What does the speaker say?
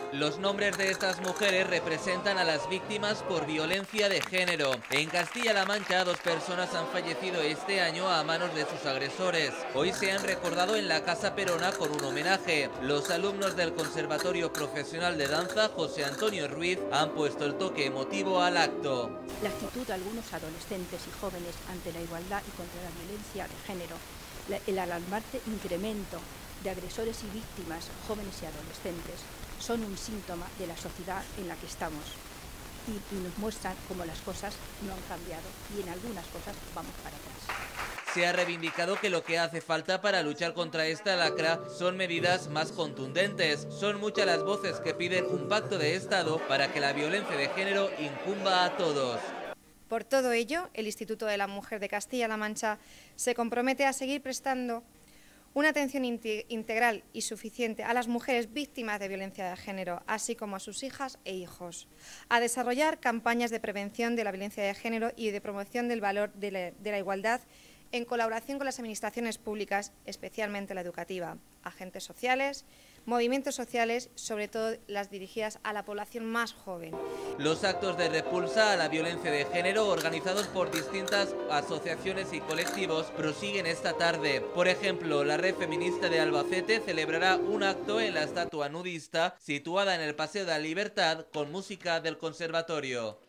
Los nombres de estas mujeres representan a las víctimas por violencia de género. En Castilla-La Mancha, 2 personas han fallecido este año a manos de sus agresores. Hoy se han recordado en la Casa Perona con un homenaje. Los alumnos del Conservatorio Profesional de Danza José Antonio Ruiz han puesto el toque emotivo al acto. La actitud de algunos adolescentes y jóvenes ante la igualdad y contra la violencia de género, el alarmante incremento de agresores y víctimas jóvenes y adolescentes son un síntoma de la sociedad en la que estamos y nos muestran cómo las cosas no han cambiado y en algunas cosas vamos para atrás. Se ha reivindicado que lo que hace falta para luchar contra esta lacra son medidas más contundentes. Son muchas las voces que piden un pacto de Estado para que la violencia de género incumba a todos. Por todo ello, el Instituto de la Mujer de Castilla-La Mancha se compromete a seguir prestando una atención integral y suficiente a las mujeres víctimas de violencia de género, así como a sus hijas e hijos, a desarrollar campañas de prevención de la violencia de género y de promoción del valor de la igualdad en colaboración con las administraciones públicas, especialmente la educativa, agentes sociales, movimientos sociales, sobre todo las dirigidas a la población más joven. Los actos de repulsa a la violencia de género organizados por distintas asociaciones y colectivos prosiguen esta tarde. Por ejemplo, la Red Feminista de Albacete celebrará un acto en la estatua nudista situada en el Paseo de la Libertad con música del Conservatorio.